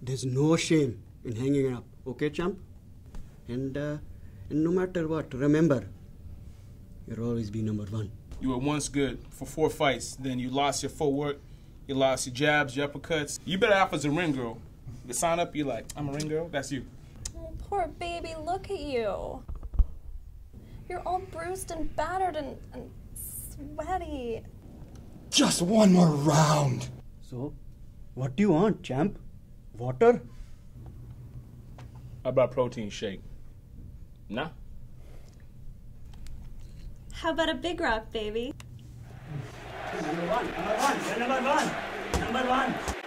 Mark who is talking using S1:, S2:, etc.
S1: There's no shame in hanging it up, okay, champ? And no matter what, remember, you'll always be number one.
S2: You were once good for 4 fights, then you lost your footwork, you lost your jabs, your uppercuts. You better off as a ring girl. The sign up, you're like, I'm a ring girl, that's you.
S3: Oh, poor baby, look at you. You're all bruised and battered and sweaty.
S4: Just one more round.
S1: So, what do you want, champ? Water?
S2: How about protein shake? Nah?
S3: How about a big rock, baby?
S1: Number one, you're number one. Number one.